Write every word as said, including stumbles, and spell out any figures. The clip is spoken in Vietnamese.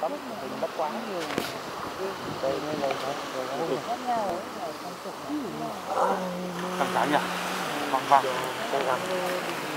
tấm hình đất quá như đây như này thôi. Căng cá nhỉ? Vâng vâng.